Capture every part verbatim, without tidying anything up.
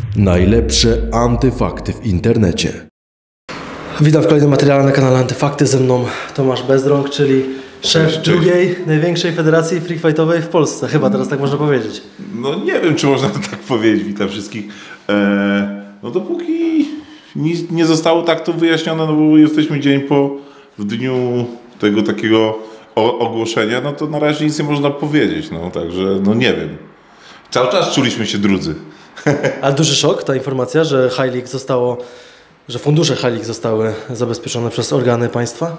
Najlepsze antyfakty w internecie. Witam w kolejnym materiale na kanale Antyfakty. Ze mną Tomasz Bezrąk, czyli szef Cześć. drugiej największej federacji free fightowej w Polsce. Chyba teraz tak można powiedzieć. No nie wiem, czy można tak powiedzieć. Witam wszystkich. Eee, no dopóki nie, nie zostało tak to wyjaśnione, no bo jesteśmy dzień po, w dniu tego takiego o, ogłoszenia, no to na razie nic nie można powiedzieć. No także, no nie wiem. Cały czas czuliśmy się drudzy. Ale duży szok ta informacja, że High League zostało, że fundusze High League zostały zabezpieczone przez organy państwa?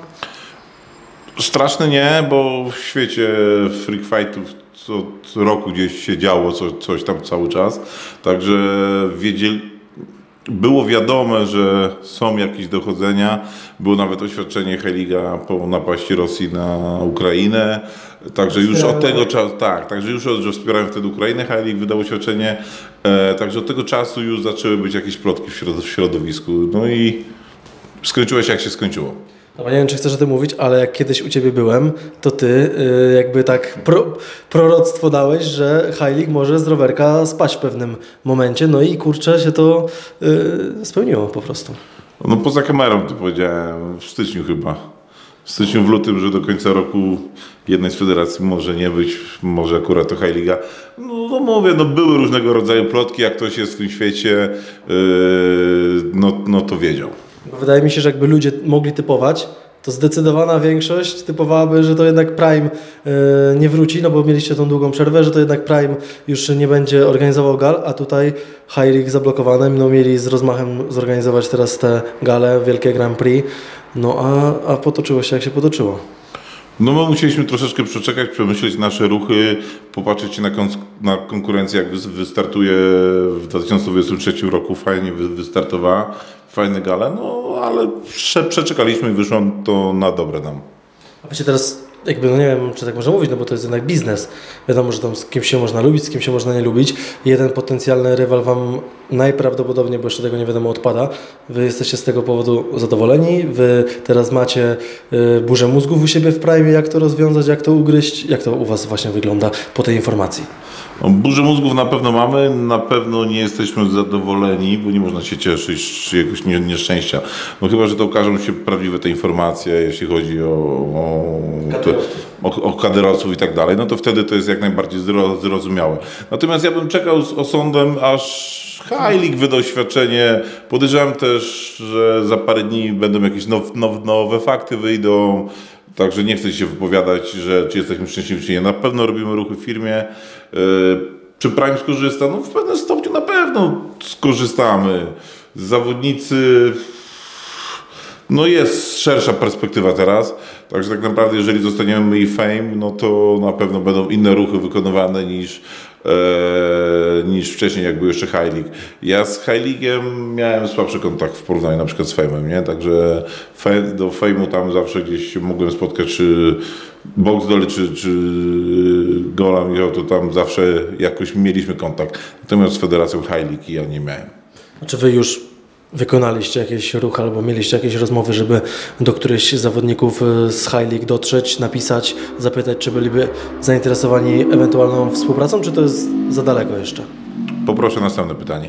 Straszne nie, bo w świecie freak fightów co, co roku gdzieś się działo coś, coś tam cały czas. Także wiedzieli, było wiadome, że są jakieś dochodzenia. Było nawet oświadczenie High League'a po napaści Rosji na Ukrainę. Także już od tego czasu, tak, także już od, że wspierałem wtedy Ukrainę, High League wydał oświadczenie. E, także od tego czasu już zaczęły być jakieś plotki w, środ w środowisku. No i skończyło się jak się skończyło. No, nie wiem, czy chcesz o tym mówić, ale jak kiedyś u Ciebie byłem, to Ty yy, jakby tak pro, proroctwo dałeś, że High League może z rowerka spać w pewnym momencie, no i kurczę się to yy, spełniło po prostu. No poza kamerą to powiedziałem w styczniu chyba. W styczniu, w lutym, że do końca roku jednej z federacji może nie być, może akurat to High League'a. No, no mówię, no były różnego rodzaju plotki, jak ktoś jest w tym świecie, yy, no, no to wiedział. Wydaje mi się, że jakby ludzie mogli typować, to zdecydowana większość typowałaby, że to jednak Prime yy, nie wróci, no bo mieliście tą długą przerwę, że to jednak Prime już nie będzie organizował gal, a tutaj High League zablokowane, no mieli z rozmachem zorganizować teraz te gale, wielkie Grand Prix, no a, a potoczyło się jak się potoczyło. No my musieliśmy troszeczkę przeczekać, przemyśleć nasze ruchy, popatrzeć na, kon na konkurencję, jak wy wystartuje w dwa tysiące dwudziestym trzecim roku, fajnie wy wystartowała, fajne gale, no ale prze przeczekaliśmy i wyszło to na dobre nam. A wiecie teraz, jakby, no nie wiem, czy tak można mówić, no bo to jest jednak biznes. Wiadomo, że tam z kim się można lubić, z kim się można nie lubić. Jeden potencjalny rywal Wam najprawdopodobniej, bo jeszcze tego nie wiadomo, odpada. Wy jesteście z tego powodu zadowoleni. Wy teraz macie y, burzę mózgów u siebie w Prime. Jak to rozwiązać, jak to ugryźć? Jak to u Was właśnie wygląda po tej informacji? No, burzę mózgów na pewno mamy, na pewno nie jesteśmy zadowoleni, bo nie można się cieszyć z jakiegoś nie, nieszczęścia. No chyba, że to okażą się prawdziwe te informacje, jeśli chodzi o, o, te, o, o kaderowców i tak dalej, no to wtedy to jest jak najbardziej zrozumiałe. Natomiast ja bym czekał z osądem, aż High League wyda oświadczenie. Podejrzewam też, że za parę dni będą jakieś now, now, nowe fakty wyjdą. Także nie chcę się wypowiadać, że czy jesteśmy szczęśliwi, czy nie. Na pewno robimy ruchy w firmie. Yy, czy Prime skorzysta? No w pewnym stopniu na pewno skorzystamy. Zawodnicy... No jest szersza perspektywa teraz. Także tak naprawdę, jeżeli zostaniemy i Fame, no to na pewno będą inne ruchy wykonywane niż, e, niż wcześniej, jak był jeszcze High League. Ja z High League'em miałem słabszy kontakt w porównaniu na przykład z Fame'em, nie? Także do Fame'u tam zawsze gdzieś mogłem spotkać, czy Boxdel, czy, czy Gola Michał, to tam zawsze jakoś mieliśmy kontakt. Natomiast z Federacją High League ja nie miałem. Czy Wy już wykonaliście jakiś ruch albo mieliście jakieś rozmowy, żeby do którychś zawodników z High League dotrzeć, napisać, zapytać, czy byliby zainteresowani ewentualną współpracą, czy to jest za daleko jeszcze? Poproszę następne pytanie.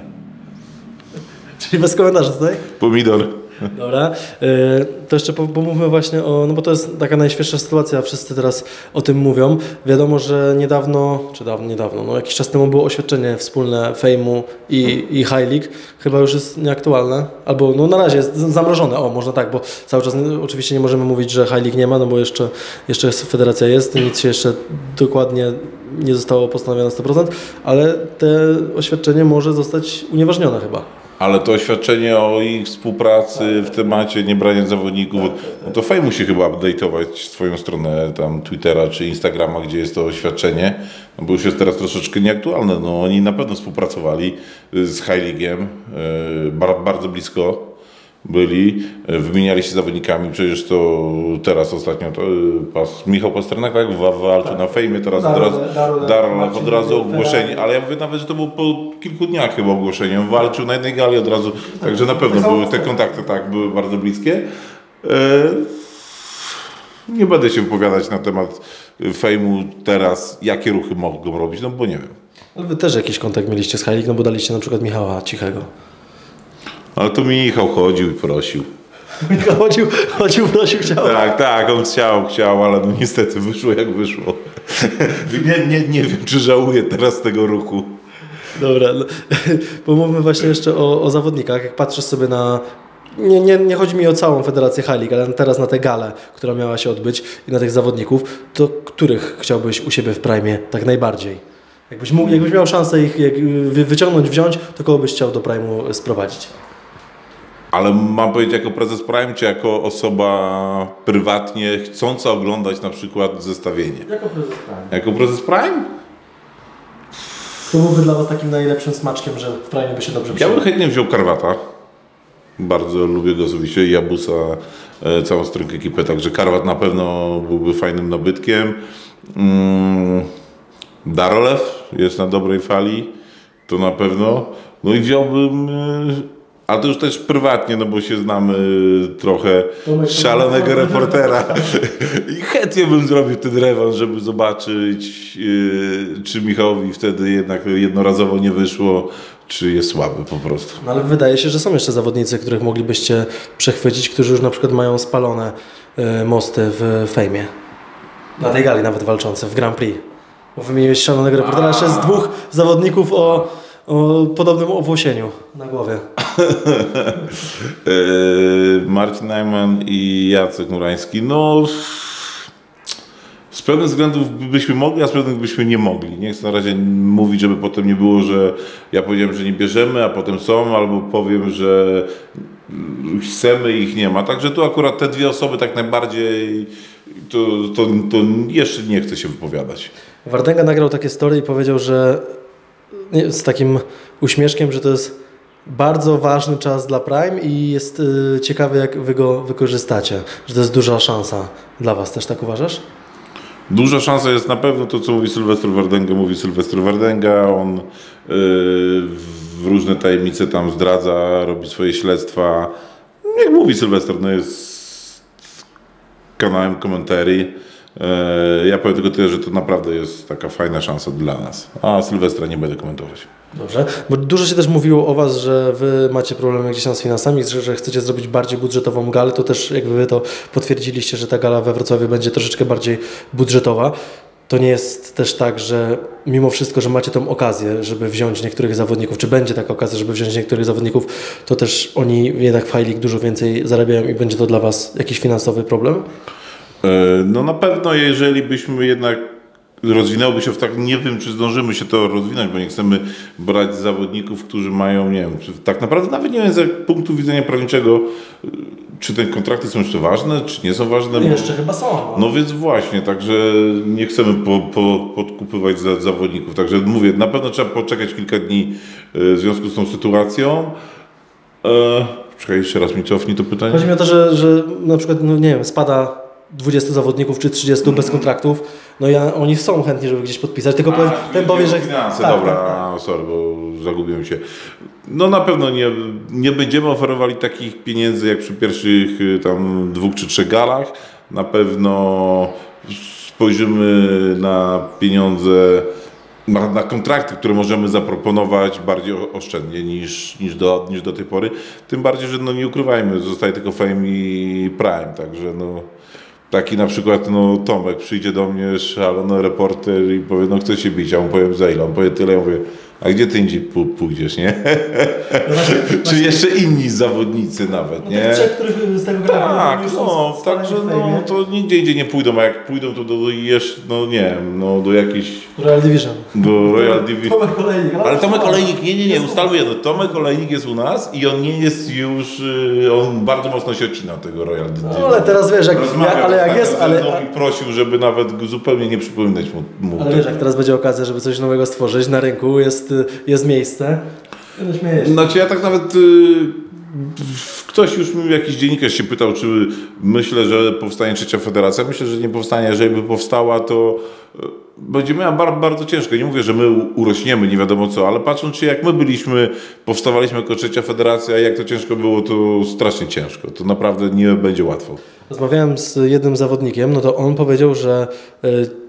Czyli bez komentarza tutaj? Pomidor. Dobra, to jeszcze pomówmy właśnie o, no bo to jest taka najświeższa sytuacja, wszyscy teraz o tym mówią. Wiadomo, że niedawno, czy dawno, niedawno, no jakiś czas temu było oświadczenie wspólne Fame'u i, i High League, chyba już jest nieaktualne, albo no na razie jest zamrożone, o można tak, bo cały czas oczywiście nie możemy mówić, że High League nie ma, no bo jeszcze, jeszcze federacja jest, nic się jeszcze dokładnie nie zostało postanowione na sto procent, ale te oświadczenie może zostać unieważnione chyba. Ale to oświadczenie o ich współpracy w temacie nie brania zawodników, no to Fame musi chyba update'ować swoją stronę tam Twittera czy Instagrama, gdzie jest to oświadczenie, no bo już jest teraz troszeczkę nieaktualne. No oni na pewno współpracowali z High League'iem, yy, bardzo blisko byli, wymieniali się zawodnikami, przecież to teraz ostatnio to pas, Michał Pasternak tak, walczył na Fejmie, teraz od razu, Darla, od razu ogłoszenie, ale ja mówię nawet, że to było po kilku dniach chyba ogłoszenie, walczył na jednej gali od razu, także na pewno były te kontakty tak, były bardzo bliskie. Nie będę się wypowiadać na temat Fejmu teraz, jakie ruchy mogą robić, no bo nie wiem. Ale wy też jakiś kontakt mieliście z High League, no bo daliście na przykład Michała Cichego. Ale to Michał chodził i prosił. Michał chodził, chodził, prosił, chciał. Tak, tak, on chciał, chciał, ale no niestety wyszło jak wyszło. Nie, nie, nie wiem, czy żałuję teraz tego ruchu. Dobra, no, pomówmy właśnie jeszcze o, o zawodnikach. Jak patrzysz sobie na... Nie, nie, nie chodzi mi o całą Federację High League, ale teraz na tę galę, która miała się odbyć i na tych zawodników, to których chciałbyś u siebie w Prime tak najbardziej? Jakbyś, mógł, jakbyś miał szansę ich jak wy, wyciągnąć, wziąć, to kogo byś chciał do Prime'u sprowadzić? Ale mam powiedzieć jako prezes Prime, czy jako osoba prywatnie chcąca oglądać na przykład zestawienie? Jako prezes Prime. Jako prezes Prime? To byłby dla Was takim najlepszym smaczkiem, że w Prime by się dobrze Ja przyjął. bym chętnie wziął Karwata. Bardzo lubię go osobiście. Jabusa, e, całą stronę ekipę, także Karwat na pewno byłby fajnym nabytkiem. Mm, Darolew jest na dobrej fali, to na pewno. No i wziąłbym, e, ale to już też prywatnie, no bo się znamy trochę, Tomek, szalonego Tomek, reportera. I chętnie bym zrobił ten rewanż, żeby zobaczyć, e, czy Michałowi wtedy jednak jednorazowo nie wyszło, czy jest słaby po prostu. No ale wydaje się, że są jeszcze zawodnicy, których moglibyście przechwycić, którzy już na przykład mają spalone y, mosty w fejmie. Na tej gali nawet walczące, w Grand Prix. Bo wymieniłeś szalonego reportera jeszcze z dwóch zawodników o, o podobnym owłosieniu na głowie. Marcin Najman i Jacek Murański. No, z pewnych względów byśmy mogli, a z pewnych byśmy nie mogli. Nie chcę na razie mówić, żeby potem nie było, że ja powiedziałem, że nie bierzemy, a potem są, albo powiem, że chcemy i ich nie ma. Także tu akurat te dwie osoby tak najbardziej, to, to, to jeszcze nie chcę się wypowiadać. Wardęga nagrał takie story i powiedział, że nie, z takim uśmieszkiem, że to jest bardzo ważny czas dla Prime i jest y, ciekawy, jak wy go wykorzystacie. Że to jest duża szansa dla Was. Też tak uważasz? Duża szansa jest na pewno to, co mówi Sylwester Wardęga, mówi Sylwester Wardęga. On yy, w różne tajemnice tam zdradza, robi swoje śledztwa. Jak mówi Sylwester, no jest kanałem komentarii. Yy, ja powiem tylko tyle, że to naprawdę jest taka fajna szansa dla nas. A Sylwestra nie będę komentować. Dobrze, bo dużo się też mówiło o Was, że Wy macie problemy gdzieś tam z finansami, że, że chcecie zrobić bardziej budżetową galę, to też jakby Wy to potwierdziliście, że ta gala we Wrocławiu będzie troszeczkę bardziej budżetowa. To nie jest też tak, że mimo wszystko, że macie tą okazję, żeby wziąć niektórych zawodników, czy będzie taka okazja, żeby wziąć niektórych zawodników, to też oni jednak w High League dużo więcej zarabiają i będzie to dla Was jakiś finansowy problem? Yy, no na pewno, jeżeli byśmy jednak rozwinęłoby się w tak, nie wiem, czy zdążymy się to rozwinąć, bo nie chcemy brać zawodników, którzy mają, nie wiem, czy tak naprawdę nawet nie wiem z punktu widzenia prawniczego, czy te kontrakty są jeszcze ważne, czy nie są ważne. No jeszcze chyba są. No. No więc właśnie, także nie chcemy po, po, podkupywać za, zawodników, także mówię, na pewno trzeba poczekać kilka dni w związku z tą sytuacją. E, czekaj, jeszcze raz mi cofnij to pytanie. Chodzi mi o to, że, że na przykład, no nie wiem, spada dwudziestu zawodników czy trzydziestu bez kontraktów, no ja, oni są chętni, żeby gdzieś podpisać, tylko powie, ten powie, że... Finanse, tak, dobra, tak, tak. sorry, bo zagubiłem się. No na pewno nie, nie będziemy oferowali takich pieniędzy jak przy pierwszych tam dwóch czy trzech galach. Na pewno spojrzymy na pieniądze, na, na kontrakty, które możemy zaproponować bardziej oszczędnie niż, niż, do, niż do tej pory. Tym bardziej, że no nie ukrywajmy, zostaje tylko Fame i Prime, także no... Taki na przykład no, Tomek przyjdzie do mnie, szalony reporter i powie, no chcę się bić, a mu powiem za ile, on powie tyle, ja mówię, a gdzie ty indziej pójdziesz, nie? No właśnie, Czy właśnie. jeszcze inni zawodnicy nawet, No nie? tych trzech, których z tego Tak, już no, są także w no, fejmie. to nigdzie indziej nie pójdą, a jak pójdą, to do, do jeszcze, no nie wiem, no do jakiejś, Royal Division. do Royal Division. Tomek Olejnik. Ale Tomek Olejnik, nie, nie, nie, ustalmy jedno, Tomek Olejnik jest u nas i on nie jest już, y, on bardzo mocno się odcina od tego Royal Division. No ale teraz wiesz, jak, Rozmawiał ja, ale jak tak jest, ze ale, mną i prosił, żeby nawet go zupełnie nie przypominać mu. mu ale wiesz, jak teraz będzie okazja, żeby coś nowego stworzyć na rynku, jest, jest miejsce. No śmieję się. Znaczy ja tak nawet, y, ktoś już mi, jakiś dziennikarz się pytał, czy myślę, że powstanie trzecia federacja. Myślę, że nie powstanie. Jeżeli by powstała, to y, będzie miała bar, bardzo ciężko. Nie mówię, że my urośniemy, nie wiadomo co, ale patrząc, czy jak my byliśmy, powstawaliśmy jako trzecia federacja, jak to ciężko było, to strasznie ciężko. To naprawdę nie będzie łatwo. Rozmawiałem z jednym zawodnikiem, no to on powiedział, że y,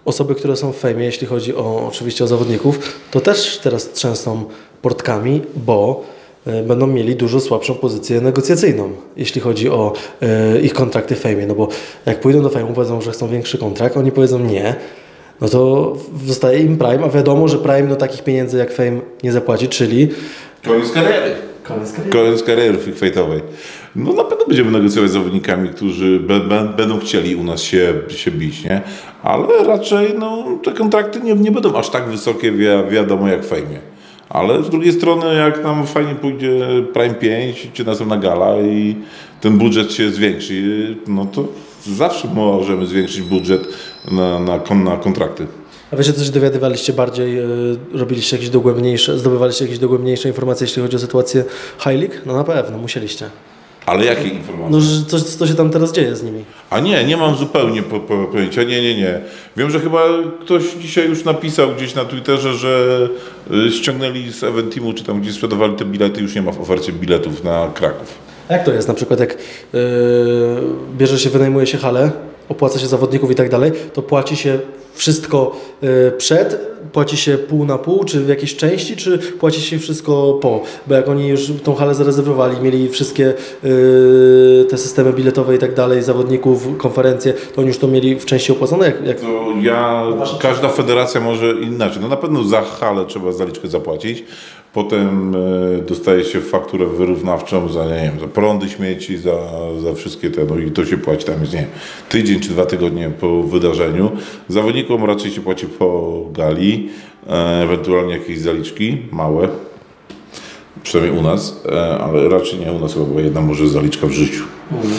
osoby, które są w fejmie, jeśli chodzi o oczywiście o zawodników, to też teraz trzęsą portkami, bo y, będą mieli dużo słabszą pozycję negocjacyjną, jeśli chodzi o y, ich kontrakty w fejmie. No bo jak pójdą do fejmu, powiedzą, że chcą większy kontrakt, oni powiedzą nie, no to zostaje im Prime, a wiadomo, że Prime no takich pieniędzy jak Fame nie zapłaci, czyli Koniec kariery. koniec kariery. Koniec kariery fejtowej. No na pewno będziemy negocjować z zawodnikami, którzy be, be, będą chcieli u nas się, się bić, nie? Ale raczej no, te kontrakty nie, nie będą aż tak wysokie, wi wiadomo jak w fejmie. Ale z drugiej strony, jak nam fajnie pójdzie Prime pięć, czy następna gala i ten budżet się zwiększy, no to zawsze możemy zwiększyć budżet na, na, na kontrakty. A wiecie, coś dowiadywaliście bardziej, yy, robiliście jakieś dogłębniejsze, zdobywaliście jakieś dogłębniejsze informacje, jeśli chodzi o sytuację High League? No na pewno, musieliście. Ale jakie informacje? No, że coś, co się tam teraz dzieje z nimi. A nie, nie mam zupełnie po, po, pojęcia, nie, nie, nie. Wiem, że chyba ktoś dzisiaj już napisał gdzieś na Twitterze, że y, ściągnęli z Eventimu, czy tam gdzie sprzedawali te bilety, już nie ma w ofercie biletów na Kraków. A jak to jest? Na przykład jak yy, bierze się, wynajmuje się halę, opłaca się zawodników i tak dalej, to płaci się wszystko yy, przed, płaci się pół na pół, czy w jakiejś części, czy płaci się wszystko po? Bo jak oni już tą halę zarezerwowali, mieli wszystkie yy, te systemy biletowe i tak dalej, zawodników, konferencje, to oni już to mieli w części opłacone? Jak, jak... To ja, każda federacja może inaczej. No na pewno za halę trzeba zaliczkę zapłacić. Potem y, dostaje się fakturę wyrównawczą za, nie wiem, za prądy, śmieci, za, za wszystkie te, no i to się płaci tam jest, nie wiem, tydzień czy dwa tygodnie po wydarzeniu. Zawodnikom raczej się płaci po gali, e, ewentualnie jakieś zaliczki małe, przynajmniej u nas, e, ale raczej nie u nas, bo jedna może zaliczka w życiu. Mhm.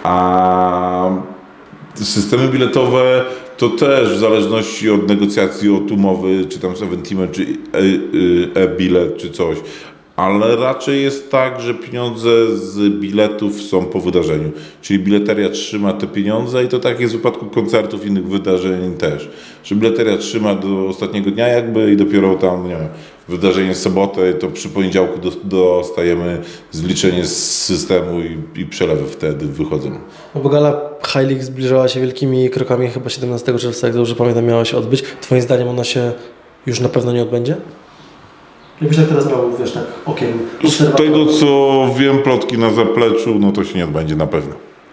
A systemy biletowe to też w zależności od negocjacji, od umowy, czy tam z Eventimem, czy e-bilet, czy coś. Ale raczej jest tak, że pieniądze z biletów są po wydarzeniu. Czyli bileteria trzyma te pieniądze i to tak jest w wypadku koncertów, innych wydarzeń też. Że bileteria trzyma do ostatniego dnia jakby i dopiero tam, nie wiem, wydarzenie z sobotę, to przy poniedziałku dostajemy zliczenie z systemu i, i przelewy wtedy wychodzą. No bo gala High League zbliżała się wielkimi krokami, chyba siedemnastego czerwca, jak dobrze pamiętam, miała się odbyć. Twoim zdaniem ona się już na pewno nie odbędzie? Jakbyś tak teraz miał, wiesz, tak okiem z tego co wiem, plotki na zapleczu, no to się nie odbędzie na pewno.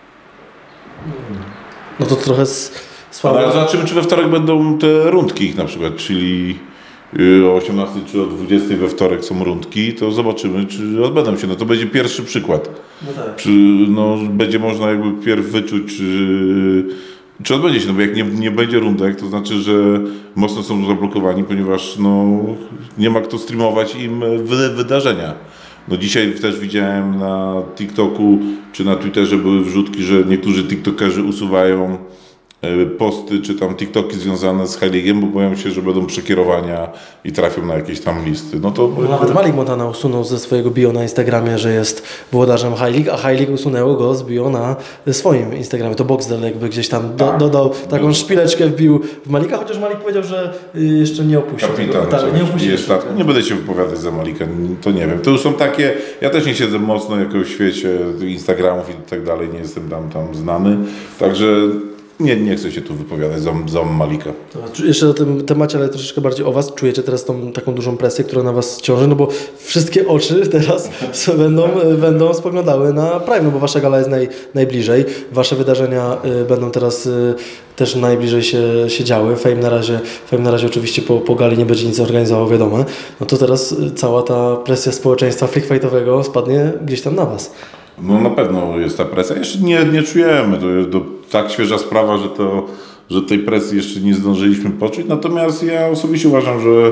No to trochę słabo. Ale zobaczymy, czy we wtorek będą te rundki ich na przykład, czyli o osiemnastej czy o dwudziestej we wtorek są rundki, to zobaczymy, czy odbędą się. No to będzie pierwszy przykład. No tak. Czy no, będzie można jakby pierw wyczuć, czy, czy odbędzie się. No bo jak nie, nie będzie rundek, to znaczy, że mocno są zablokowani, ponieważ no, nie ma kto streamować im wy, wydarzenia. No dzisiaj też widziałem na TikToku czy na Twitterze były wrzutki, że niektórzy TikTokerzy usuwają posty czy tam TikToki związane z High League'iem, bo boją się, że będą przekierowania i trafią na jakieś tam listy. No to... No nawet Malik Montana usunął ze swojego bio na Instagramie, że jest włodarzem High League, a High League usunęło go z bio na swoim Instagramie. To Boxdel jakby gdzieś tam do, dodał taką szpileczkę, wbił w Malika, chociaż Malik powiedział, że jeszcze nie opuści. Kapitan, tak, nie opuści. Jest tak. Nie będę się wypowiadać za Malika, to nie wiem. To już są takie, ja też nie siedzę mocno jako w świecie Instagramów i tak dalej, nie jestem tam, tam znany, także Nie, nie chcę się tu wypowiadać za, za Malika. To, jeszcze o tym temacie, ale troszeczkę bardziej o Was. Czujecie teraz tą taką dużą presję, która na Was ciąży? No bo wszystkie oczy teraz będą, będą spoglądały na Prime, no bo Wasza gala jest naj, najbliżej. Wasze wydarzenia y, będą teraz y, też najbliżej się, się działy. Fame na razie, Fame na razie oczywiście po, po gali nie będzie nic organizował, wiadomo. No to teraz y, cała ta presja społeczeństwa freakfightowego spadnie gdzieś tam na Was. No na pewno jest ta presja. Jeszcze nie, nie czujemy. To jest do, tak świeża sprawa, że, to, że tej presji jeszcze nie zdążyliśmy poczuć. Natomiast ja osobiście uważam, że,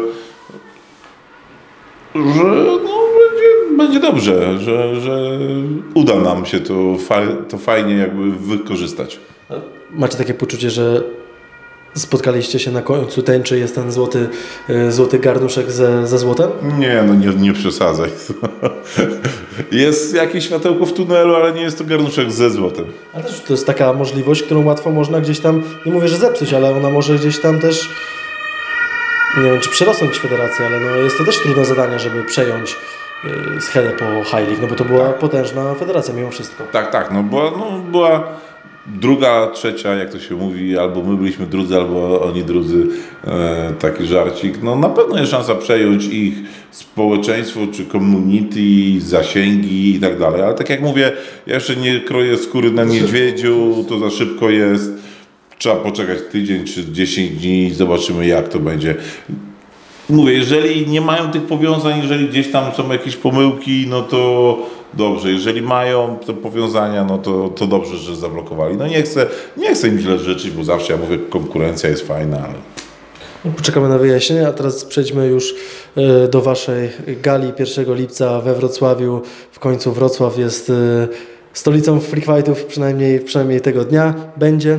że no, będzie, będzie dobrze, że, że uda nam się to, faj, to fajnie jakby wykorzystać. Macie takie poczucie, że spotkaliście się na końcu tęczy, jest ten złoty, złoty garnuszek ze, ze złotem? Nie, no nie, nie przesadzaj. Jest jakieś światełko w tunelu, ale nie jest to garnuszek ze złotem. Ale też to jest taka możliwość, którą łatwo można gdzieś tam, nie mówię, że zepsuć, ale ona może gdzieś tam też, nie wiem, czy przerosnąć federację, ale no jest to też trudne zadanie, żeby przejąć yy, schedę po High League, no bo to była tak. potężna federacja mimo wszystko. Tak, tak, no była, no była druga, trzecia, jak to się mówi, albo my byliśmy drudzy, albo oni drudzy, e, taki żarcik. No na pewno jest szansa przejąć ich społeczeństwo, czy community, zasięgi i tak dalej, ale tak jak mówię, ja jeszcze nie kroję skóry na niedźwiedziu, to za szybko jest, trzeba poczekać tydzień czy dziesięć dni i zobaczymy, jak to będzie. Mówię, jeżeli nie mają tych powiązań, jeżeli gdzieś tam są jakieś pomyłki, no to dobrze. Jeżeli mają te powiązania, no to, to dobrze, że zablokowali. No nie chcę, nie chcę im źle życzyć, bo zawsze ja mówię, konkurencja jest fajna, ale... Poczekamy na wyjaśnienie, a teraz przejdźmy już do Waszej gali pierwszego lipca we Wrocławiu. W końcu Wrocław jest stolicą freak fightów, przynajmniej, przynajmniej tego dnia będzie.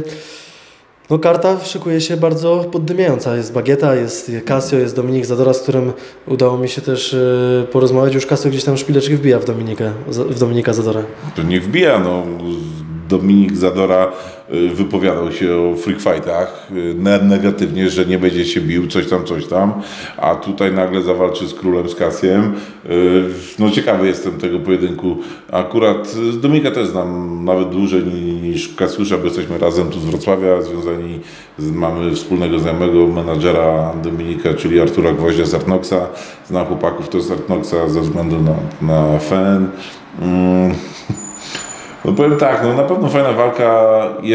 No karta szykuje się bardzo poddymiająca. Jest Bagieta, jest Casio, jest Dominik Zadora, z którym udało mi się też porozmawiać. Już Casio gdzieś tam szpileczki wbija w, Dominikę, w Dominika Zadora. To nie wbija, no. Dominik Zadora wypowiadał się o freak fightach negatywnie, że nie będzie się bił, coś tam, coś tam, a tutaj nagle zawalczy z królem, z Casiem. No ciekawy jestem tego pojedynku. Akurat z Dominika też znam nawet dłużej niż Kasiusza, bo jesteśmy razem tu z Wrocławia, związani, z, mamy wspólnego znajomego menadżera Dominika, czyli Artura Gwoździa z Artnoxa. Znam chłopaków to z Artnoxa ze względu na, na fan. Mm. No powiem tak, no na pewno fajna walka,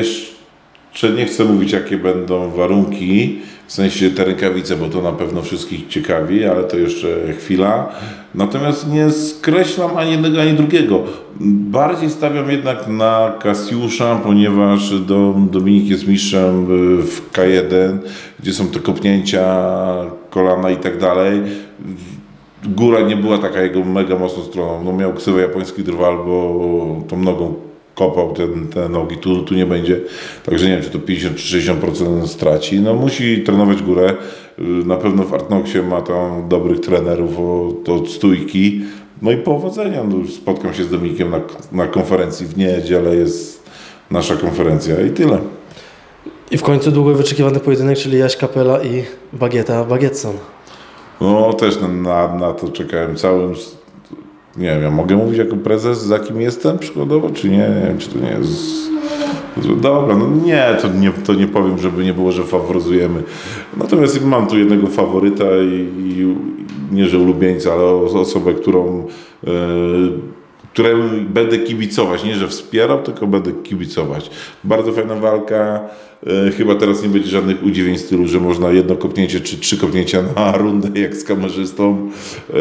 jeszcze nie chcę mówić, jakie będą warunki, w sensie te rękawice, bo to na pewno wszystkich ciekawi, ale to jeszcze chwila. Natomiast nie skreślam ani jednego, ani drugiego. Bardziej stawiam jednak na Kasiusza, ponieważ Dominik jest mistrzem w K jeden, gdzie są te kopnięcia, kolana i tak dalej. Góra nie była taka jego mega mocną stroną. No miał ksywę japoński drwal, bo tą nogą kopał ten, te nogi. Tu, tu nie będzie. Także nie wiem, czy to pięćdziesiąt czy sześćdziesiąt procent straci. No musi trenować górę. Na pewno w Artnoxie ma tam dobrych trenerów od, od stójki. No i powodzenia. No, spotkam się z Dominikiem na, na konferencji w niedzielę. Jest nasza konferencja i tyle. I w końcu długo wyczekiwany pojedynek, czyli Jaś Kapela i Bagieta Bagietson. No też na, na, na to czekałem całym, nie wiem, ja mogę mówić jako prezes, za kim jestem przykładowo, czy nie, nie wiem, czy to nie jest, dobra, no nie, to nie, to nie powiem, żeby nie było, że faworyzujemy. Natomiast mam tu jednego faworyta i, i nie, że ulubieńca, ale osobę, którą, yy, której będę kibicować, nie, że wspierał, tylko będę kibicować. Bardzo fajna walka. Chyba teraz nie będzie żadnych udziwień w stylu, że można jedno kopnięcie czy trzy kopnięcia na rundę jak z kamerzystą.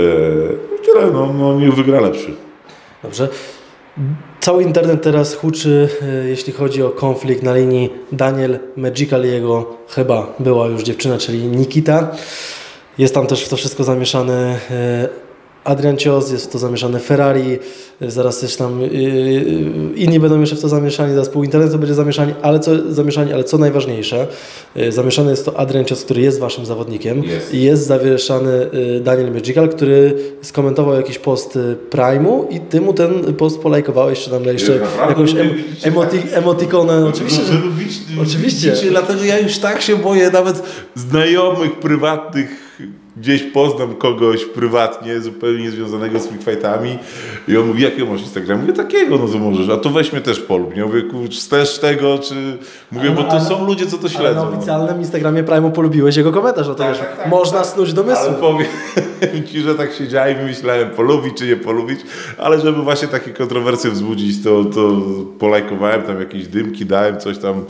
Tyle, no, no niech wygra lepszy. Dobrze. Cały internet teraz huczy, jeśli chodzi o konflikt na linii Daniel Magical i jego chyba była już dziewczyna, czyli Nikita. Jest tam też w to wszystko zamieszany Adrian Cios, jest w to zamieszany Ferrari, zaraz też tam yy, inni będą jeszcze w to zamieszani, zaraz pół internetu będzie zamieszani, ale co, zamieszani, ale co najważniejsze, yy, zamieszany jest to Adrian Cios, który jest waszym zawodnikiem yes. i jest zawieszany yy, Daniel Magical, który skomentował jakiś post Prime'u i ty mu ten post polajkowałeś, czy tam jeszcze jest jakąś em, emoti, emotikonę, no, oczywiście, że, lubić, oczywiście. Lubicie, dlatego ja już tak się boję, nawet znajomych, prywatnych, gdzieś poznam kogoś prywatnie, zupełnie niezwiązanego z freak fightami i on mówi, jakiego masz Instagram? Mówię, takiego, no to możesz, a to weź mnie też polub. Nie mówię, kurcz, też tego, czy... Mówię, ale, bo to ale, są ludzie, co to śledzą. Ale na oficjalnym Instagramie Prime'u polubiłeś jego komentarz, no to tak, wiesz, tak, tak, można tak, snuć domysły. Ale powiem ci, że tak siedziałem i myślałem, polubić czy nie polubić, ale żeby właśnie takie kontrowersje wzbudzić, to, to polajkowałem tam jakieś dymki, dałem coś tam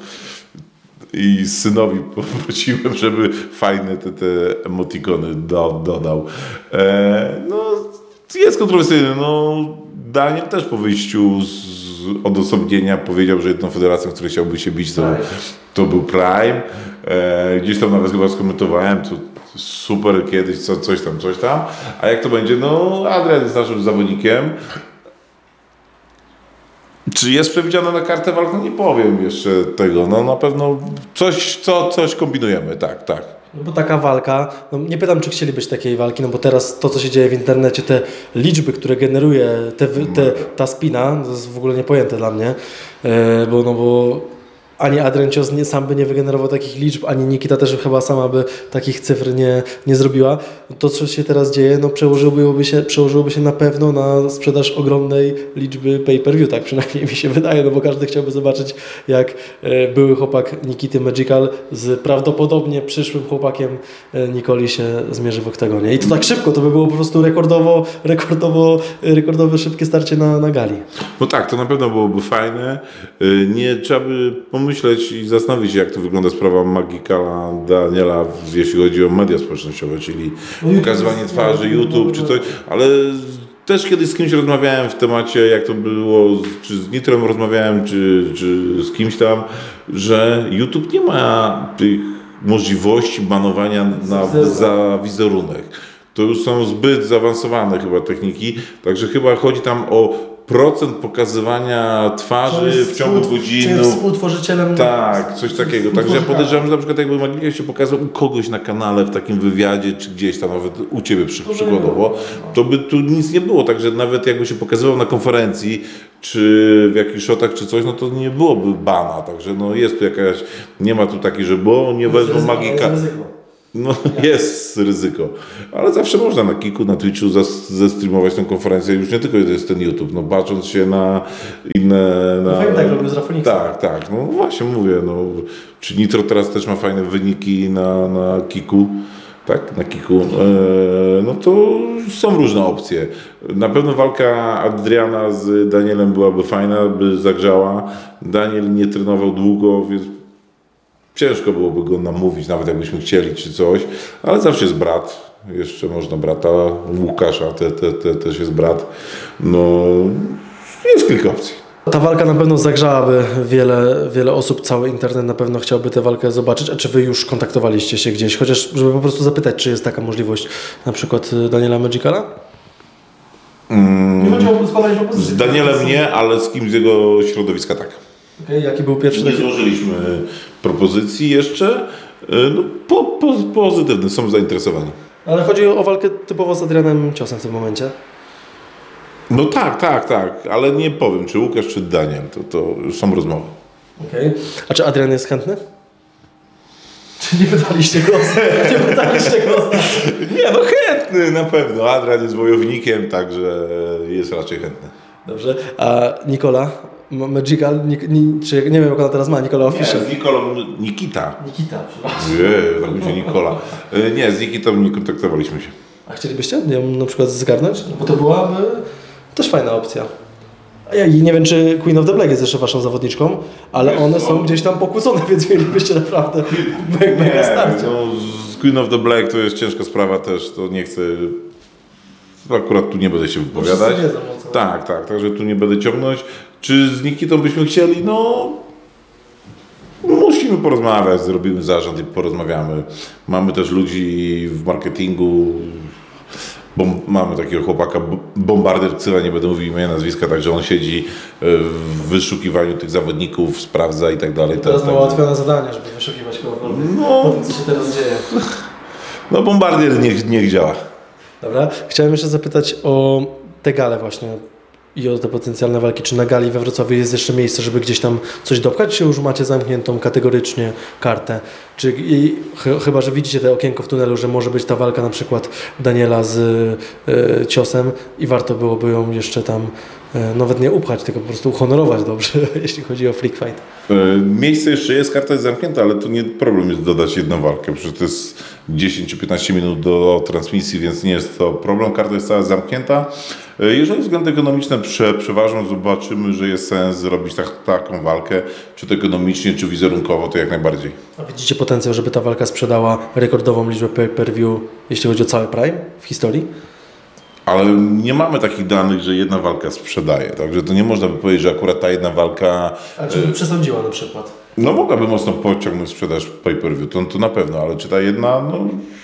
i synowi poprosiłem, żeby fajne te, te emotikony do, dodał. E, no, jest kontrowersyjny. No, Daniel też po wyjściu z odosobnienia powiedział, że jedną federacją, w której chciałby się bić, to, to był Prime. E, gdzieś tam nawet chyba skomentowałem, to super kiedyś, co, coś tam, coś tam. A jak to będzie? No, Adrian jest naszym zawodnikiem. Czy jest przewidziane na kartę walk? No nie powiem jeszcze tego. No na pewno coś, co, coś kombinujemy, tak, tak. No bo taka walka, no nie pytam, czy chcielibyście takiej walki, no bo teraz to, co się dzieje w internecie, te liczby, które generuje te, te, ta spina, to jest w ogóle niepojęte dla mnie, e, bo no bo ani Adrian Cios nie, sam by nie wygenerował takich liczb, ani Nikita też chyba sama by takich cyfr nie, nie zrobiła. To, co się teraz dzieje, no przełożyłoby się, przełożyłoby się na pewno na sprzedaż ogromnej liczby pay-per-view, tak przynajmniej mi się wydaje, no bo każdy chciałby zobaczyć, jak e, były chłopak Nikity Magical z prawdopodobnie przyszłym chłopakiem e, Nikoli się zmierzy w oktagonie. I to tak szybko, to by było po prostu rekordowo, rekordowo, rekordowo szybkie starcie na, na gali. No tak, to na pewno byłoby fajne. Nie trzeba by pomyśleć i zastanowić się, jak to wygląda sprawa Magicala Daniela, jeśli chodzi o media społecznościowe, czyli pokazywanie twarzy, YouTube czy coś, ale też kiedyś z kimś rozmawiałem w temacie, jak to było, czy z Nitrem rozmawiałem, czy, czy z kimś tam, że YouTube nie ma tych możliwości banowania na, za wizerunek. To już są zbyt zaawansowane chyba techniki, także chyba chodzi tam o procent pokazywania twarzy w ciągu godziny. Czy współtworzycielem? Tak, coś takiego. Także ja podejrzewam, że na przykład jakby Magical się pokazał u kogoś na kanale w takim wywiadzie, czy gdzieś tam, nawet u Ciebie przy, przykładowo, to by tu nic nie było. Także nawet jakby się pokazywał na konferencji, czy w jakichś shotach, czy coś, no to nie byłoby bana. Także no jest tu jakaś, nie ma tu takiej, że bo nie wezmą Magica. No jest ryzyko, ale zawsze można na Kiku, na Twitchu zestreamować tę konferencję, już nie tylko to jest ten YouTube, no bacząc się na inne... Na, no, tak robił z Rafoniksa. Tak, tak, no właśnie mówię, no, czy Nitro teraz też ma fajne wyniki na, na Kiku, tak, na Kiku, e, no to są różne opcje. Na pewno walka Adriana z Danielem byłaby fajna, by zagrzała. Daniel nie trenował długo, więc ciężko byłoby go namówić, nawet jakbyśmy chcieli czy coś, ale zawsze jest brat, jeszcze można brata Łukasza, te, te, te, też jest brat, no jest kilka opcji. Ta walka na pewno zagrzałaby wiele, wiele osób, cały internet na pewno chciałby tę walkę zobaczyć, a czy wy już kontaktowaliście się gdzieś, chociaż żeby po prostu zapytać, czy jest taka możliwość na przykład Daniela Magicala? Mm, nie chodziło o składanie propozycji. Z Danielem nie, ale z kim z jego środowiska tak. Okay, jaki był pierwszy? Nie złożyliśmy propozycji jeszcze, no, po, po, pozytywne, są zainteresowani. Ale chodzi o walkę typowo z Adrianem Ciosem w tym momencie? No tak, tak, tak, ale nie powiem, czy Łukasz, czy Daniel, to, to już są rozmowy. Okej. Okay. A czy Adrian jest chętny? Czy nie pytaliście go? Nie pytaliście go? Nie, no chętny na pewno. Adrian jest wojownikiem, także jest raczej chętny. Dobrze. A Nikola? Magical? Nik, ni, czy nie wiem, jak ona teraz ma, Nikola Official. Nie, z Nikolą Nikita. Nikita, przepraszam. Nie, tak będzie Nikola. Nie, z Nikitą nie kontaktowaliśmy się. A chcielibyście ją na przykład zgarnąć? No bo to byłaby też fajna opcja. A ja nie wiem, czy Queen of the Black jest jeszcze waszą zawodniczką, ale Wiesz, one są no. gdzieś tam pokłócone, więc mielibyście naprawdę mega Nie, starcie. no, z Queen of the Black to jest ciężka sprawa też, to nie chcę... Akurat tu nie będę się wypowiadać. Tak, tak, także tu nie będę ciągnąć. Czy z Nikitą byśmy chcieli? No... Musimy porozmawiać, zrobimy zarząd i porozmawiamy. Mamy też ludzi w marketingu, bo mamy takiego chłopaka, Bombarder Ksywa, nie będę mówił imienia, nazwiska, także on siedzi w wyszukiwaniu tych zawodników, sprawdza i tak dalej. Teraz ma tak, ułatwione zadanie, żeby wyszukiwać kogokolwiek. No, po tym, co się teraz dzieje. No Bombardier niech, niech działa. Dobra, chciałem jeszcze zapytać o te gale właśnie i o te potencjalne walki. Czy na gali we Wrocławiu jest jeszcze miejsce, żeby gdzieś tam coś dopchać, czy już macie zamkniętą kategorycznie kartę? Czy i, ch chyba, że widzicie te okienko w tunelu, że może być ta walka na przykład Daniela z y, Ciosem i warto byłoby ją jeszcze tam y, nawet nie upchać, tylko po prostu uhonorować dobrze, jeśli chodzi o freak fight. Miejsce jeszcze jest, karta jest zamknięta, ale to nie problem jest dodać jedną walkę, przecież to jest dziesięć czy piętnaście minut do transmisji, więc nie jest to problem, karta jest cała zamknięta. Jeżeli względy ekonomiczne prze, przeważą, zobaczymy, że jest sens zrobić tak, taką walkę, czy to ekonomicznie, czy wizerunkowo, to jak najbardziej. A widzicie potencjał, żeby ta walka sprzedała rekordową liczbę pay-per-view, jeśli chodzi o cały Prime w historii? Ale nie mamy takich danych, że jedna walka sprzedaje, także to nie można by powiedzieć, że akurat ta jedna walka... A czy by przesądziła na przykład? No mogłaby mocno pociągnąć sprzedaż pay-per-view, to, to na pewno, ale czy ta jedna, no...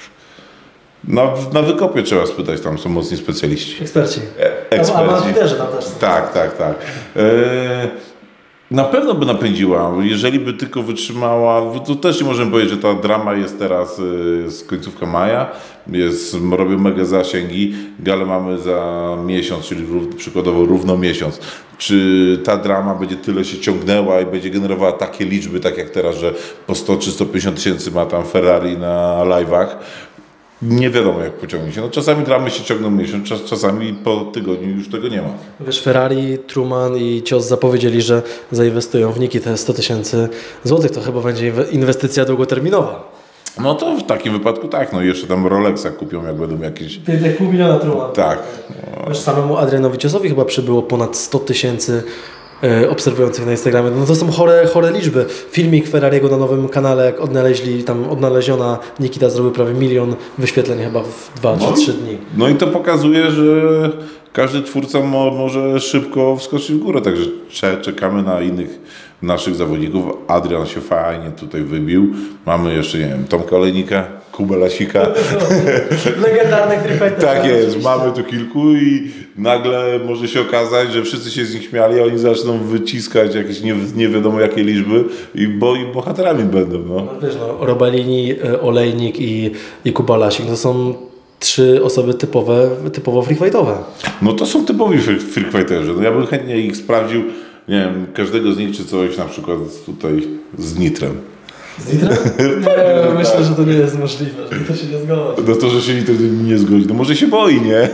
Na, na wykopie trzeba spytać, tam są mocni specjaliści. Eksperci. E, eksperci. A na Twitterze tam też są. Tak, tak, tak. E, Na pewno by napędziła, jeżeli by tylko wytrzymała, to też nie możemy powiedzieć, że ta drama jest teraz z końcówka maja, jest, robią mega zasięgi, galę mamy za miesiąc, czyli rów, przykładowo równo miesiąc. Czy ta drama będzie tyle się ciągnęła i będzie generowała takie liczby, tak jak teraz, że po sto czy sto pięćdziesiąt tysięcy ma tam Ferrari na live'ach? Nie wiadomo, jak pociągnie się. No, czasami dramy się ciągną miesiąc, czas, czasami po tygodniu już tego nie ma. Wiesz, Ferrari, Truman i Cios zapowiedzieli, że zainwestują w Niki te sto tysięcy złotych. To chyba będzie inwestycja długoterminowa. No to w takim wypadku tak. No jeszcze tam Rolexa kupią, jak będą jakieś... pięć i pół miliona Truman. Tak. No. Wiesz, samemu Adrianowi Ciosowi chyba przybyło ponad sto tysięcy obserwujących na Instagramie. No to są chore, chore liczby. Filmik Ferrariego na nowym kanale, jak odnaleźli, tam odnaleziona Nikita zrobił prawie milion wyświetleń chyba w dwa czy trzy dni. No i to pokazuje, że każdy twórca mo, może szybko wskoczyć w górę, także czekamy na innych naszych zawodników. Adrian się fajnie tutaj wybił. Mamy jeszcze, nie wiem, Tomka Olejnika, Kubę Lasika. Legendarny krypet. Tak jest, mamy tu kilku i nagle może się okazać, że wszyscy się z nich śmiali, a oni zaczną wyciskać jakieś nie, nie wiadomo jakie liczby i, bo, i bohaterami będą. No. No wiesz, no, Robalini, Olejnik i, i Kuba Lasik to są trzy osoby typowe, typowo freakfightowe. No to są typowi freakfighterzy. No ja bym chętnie ich sprawdził, nie wiem, każdego z nich czy coś na przykład tutaj z Nitrem. Z Nitrem? Nie, myślę, że to nie jest możliwe, że to się nie zgodzi. No to, że się Nitro nie zgodzi, no może się boi, nie?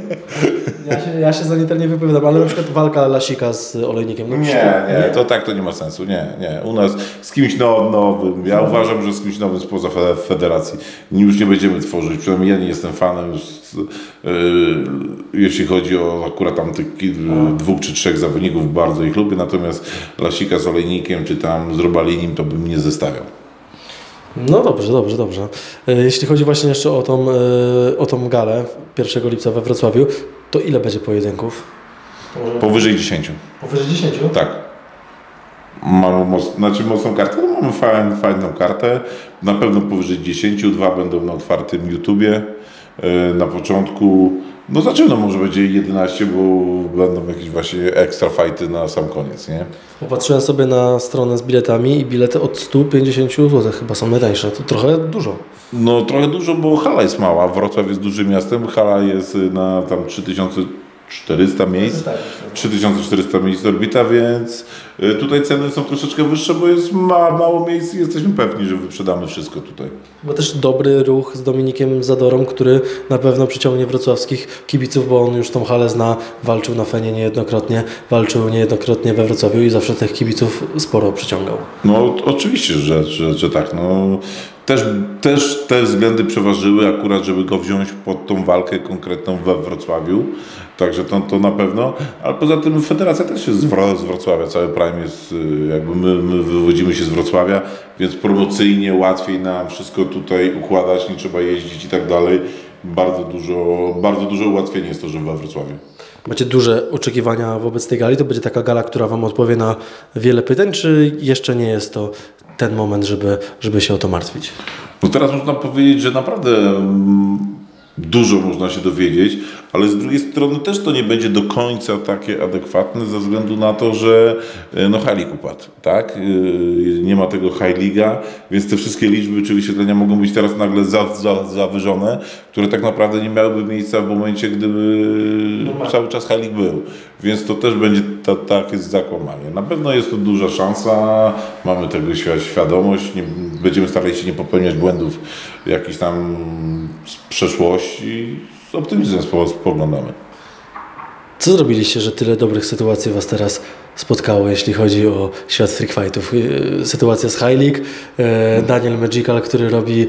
Ja się, ja się za Nitro nie wypowiadam, ale na przykład walka Lasika z Olejnikiem. No nie, nie, to tak to nie ma sensu, nie, nie. U nas z kimś now, nowym, ja uważam, że z kimś nowym spoza federacji już nie będziemy tworzyć, przynajmniej ja nie jestem fanem już, yy, jeśli chodzi o akurat tam tych dwóch czy trzech zawodników, bardzo ich lubię, natomiast Lasika z Olejnikiem czy tam z Robalinim to bym nie zestawiał. No dobrze, dobrze, dobrze. Jeśli chodzi właśnie jeszcze o tą, o tą galę pierwszego lipca we Wrocławiu, to ile będzie pojedynków? Powyżej dziesięciu. Powyżej dziesięciu? Tak. Mamy moc, znaczy mocną kartę, no mamy fajną, fajną kartę. Na pewno powyżej dziesięciu, dwa będą na otwartym YouTubie. Na początku, no zaczyna może będzie jedenaście, bo będą jakieś właśnie ekstra fighty na sam koniec, nie? Popatrzyłem sobie na stronę z biletami i bilety od stu pięćdziesięciu złotych chyba są najtańsze. To trochę dużo. No trochę dużo, bo hala jest mała. Wrocław jest dużym miastem. Hala jest na tam trzy tysiące czterysta miejsc. trzy tysiące czterysta miejsc orbita, więc tutaj ceny są troszeczkę wyższe, bo jest ma, mało miejsc i jesteśmy pewni, że wyprzedamy wszystko tutaj. Bo też dobry ruch z Dominikiem Zadorą, który na pewno przyciągnie wrocławskich kibiców, bo on już tą halę zna, walczył na Fenie niejednokrotnie, walczył niejednokrotnie we Wrocławiu i zawsze tych kibiców sporo przyciągał. No oczywiście, że, że, że tak. No. Też, też te względy przeważyły akurat, żeby go wziąć pod tą walkę konkretną we Wrocławiu. Także to, to na pewno. Ale poza tym federacja też jest z Wrocławia. Cały Prime jest, jakby my, my wywodzimy się z Wrocławia, więc promocyjnie łatwiej nam wszystko tutaj układać, nie trzeba jeździć i tak dalej. Bardzo dużo, bardzo duże ułatwienie jest to, że we Wrocławiu. Macie duże oczekiwania wobec tej gali? To będzie taka gala, która Wam odpowie na wiele pytań, czy jeszcze nie jest to ten moment, żeby, żeby się o to martwić? No teraz można powiedzieć, że naprawdę mm, dużo można się dowiedzieć, ale z drugiej strony też to nie będzie do końca takie adekwatne ze względu na to, że no High League upadł, tak? Nie ma tego High League'a, więc te wszystkie liczby czy wyświetlenia mogą być teraz nagle za, za, zawyżone, które tak naprawdę nie miałyby miejsca w momencie, gdyby no cały czas High League był. Więc to też będzie ta, takie zakłamanie. Na pewno jest to duża szansa, mamy tego świadomość, nie, będziemy starali się nie popełniać błędów jakichś tam z przeszłości. Z optymizmem spoglądamy. Co zrobiliście, że tyle dobrych sytuacji Was teraz spotkało, jeśli chodzi o świat freak fightów? Sytuacja z High League, Daniel Magical, który robi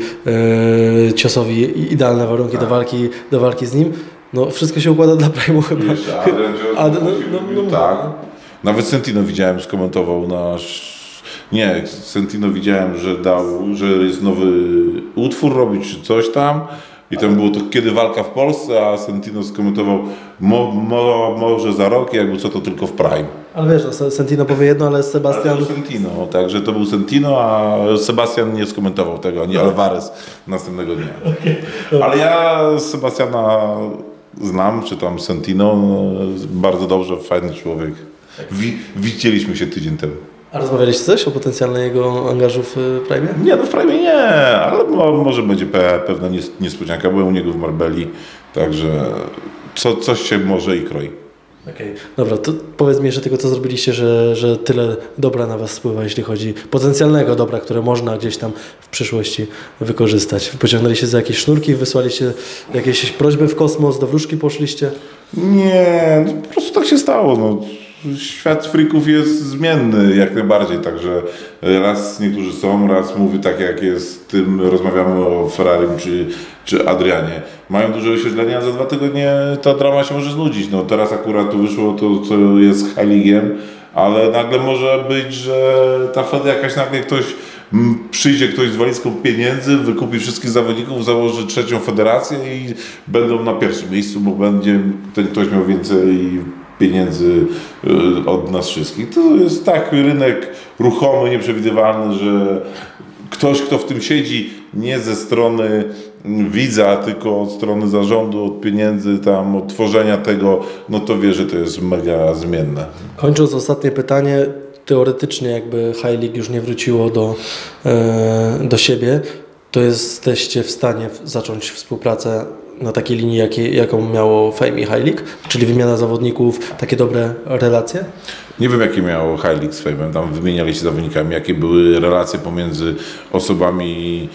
Ciosowi idealne warunki tak. do, walki, do walki z nim. No wszystko się układa dla Prime'u chyba. Jeszcze, a, no, no, no, no, tak. Nawet Sentino widziałem, skomentował nasz... Nie, Sentino widziałem, że dał, że jest nowy utwór robić czy coś tam. I tam było to kiedy walka w Polsce, a Sentino skomentował mo, mo, może za rok, jakby co to tylko w Prime. Ale wiesz, no, Sentino powie jedno, ale Sebastian... Ale to był Sentino, także to był Sentino, a Sebastian nie skomentował tego, ani Alvarez następnego dnia. Okay. Ale ja Sebastiana znam, czy tam Sentino, bardzo dobrze, fajny człowiek. Wi widzieliśmy się tydzień temu. A rozmawialiście coś o potencjalnej jego angażu w Prime? Nie, no w Prime nie, ale mo może będzie pe pewna nies niespodzianka. Byłem u niego w Marbelli, także co, coś się może i kroi. Okej, okay. Dobra, to powiedz mi jeszcze tylko, co zrobiliście, że, że tyle dobra na Was spływa, jeśli chodzi potencjalnego dobra, które można gdzieś tam w przyszłości wykorzystać. Pociągnęliście za jakieś sznurki, wysłaliście jakieś prośby w kosmos, do wróżki poszliście? Nie, no, po prostu tak się stało. No. Świat freaków jest zmienny jak najbardziej, także raz niektórzy są, raz mówię tak jak jest, tym rozmawiamy o Ferrari czy, czy Adrianie. Mają duże wyświetlenia, a za dwa tygodnie ta drama się może znudzić. No teraz akurat tu wyszło to, co jest High League'iem, ale nagle może być, że ta Fed jakaś nagle ktoś przyjdzie ktoś z walizką pieniędzy, wykupi wszystkich zawodników, założy trzecią federację i będą na pierwszym miejscu, bo będzie ten ktoś miał więcej pieniędzy od nas wszystkich. To jest tak rynek ruchomy, nieprzewidywalny, że ktoś, kto w tym siedzi, nie ze strony widza, tylko od strony zarządu, od pieniędzy, tam, od tworzenia tego, no to wie, że to jest mega zmienne. Kończąc ostatnie pytanie, teoretycznie jakby High League już nie wróciło do, do siebie, to jesteście w stanie zacząć współpracę na takiej linii, jakiej, jaką miało Fame i High League, czyli wymiana zawodników, takie dobre relacje? Nie wiem, jakie miało High League z Fame'em, tam wymieniali się zawodnikami, jakie były relacje pomiędzy osobami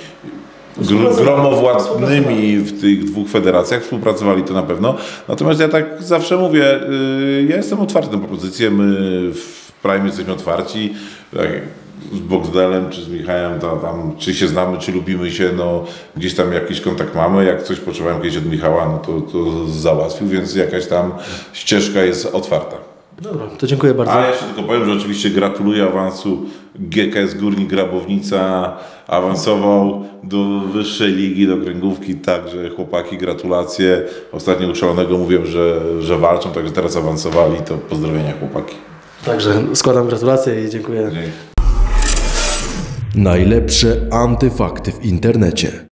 gr gromowładnymi w tych dwóch federacjach, współpracowali to na pewno. Natomiast ja tak zawsze mówię, ja jestem otwarty na propozycje, my w Prime jesteśmy otwarci, tak, z Boxdelem czy z Michałem, to tam, czy się znamy, czy lubimy się, no gdzieś tam jakiś kontakt mamy, jak coś potrzebowałem kiedyś od Michała, no to, to załatwił, więc jakaś tam ścieżka jest otwarta. Dobra, to dziękuję bardzo. A ja jeszcze tylko powiem, że oczywiście gratuluję awansu G K S Górnik Grabownica, awansował do wyższej ligi, do kręgówki, także chłopaki gratulacje. Ostatnio u Szalonego mówiłem, że, że walczą, także teraz awansowali, to pozdrowienia chłopaki. Także składam gratulacje i dziękuję. Dzięki. Najlepsze antyfakty w internecie.